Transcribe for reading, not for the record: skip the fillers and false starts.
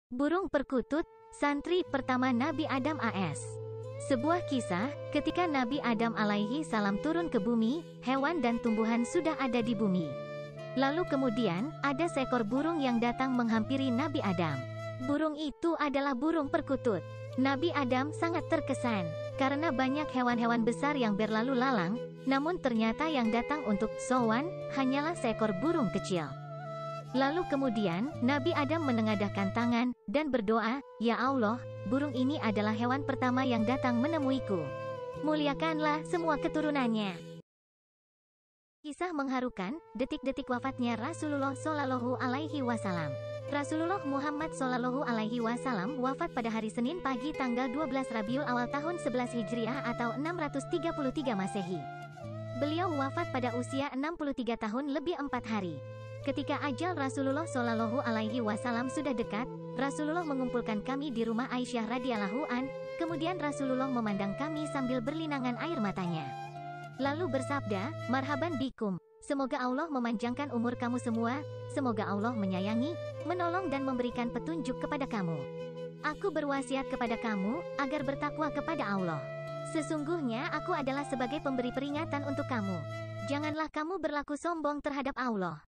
Burung perkutut, santri pertama Nabi Adam AS. Sebuah kisah, ketika Nabi Adam alaihi salam turun ke bumi, hewan dan tumbuhan sudah ada di bumi. Lalu kemudian, ada seekor burung yang datang menghampiri Nabi Adam. Burung itu adalah burung perkutut. Nabi Adam sangat terkesan, karena banyak hewan-hewan besar yang berlalu lalang, namun ternyata yang datang untuk sowan, hanyalah seekor burung kecil. Lalu kemudian, Nabi Adam menengadahkan tangan, dan berdoa, "Ya Allah, burung ini adalah hewan pertama yang datang menemuiku. Muliakanlah semua keturunannya." Kisah mengharukan, detik-detik wafatnya Rasulullah Shallallahu Alaihi Wasallam. Rasulullah Muhammad Shallallahu Alaihi Wasallam wafat pada hari Senin pagi tanggal 12 Rabiul Awal tahun 11 Hijriah atau 633 Masehi. Beliau wafat pada usia 63 tahun lebih 4 hari. Ketika ajal Rasulullah Shallallahu Alaihi Wasallam sudah dekat, Rasulullah mengumpulkan kami di rumah Aisyah radhiyallahu an. Kemudian Rasulullah memandang kami sambil berlinangan air matanya. Lalu bersabda, "Marhaban bikum. Semoga Allah memanjangkan umur kamu semua. Semoga Allah menyayangi, menolong dan memberikan petunjuk kepada kamu. Aku berwasiat kepada kamu agar bertakwa kepada Allah. Sesungguhnya aku adalah sebagai pemberi peringatan untuk kamu. Janganlah kamu berlaku sombong terhadap Allah."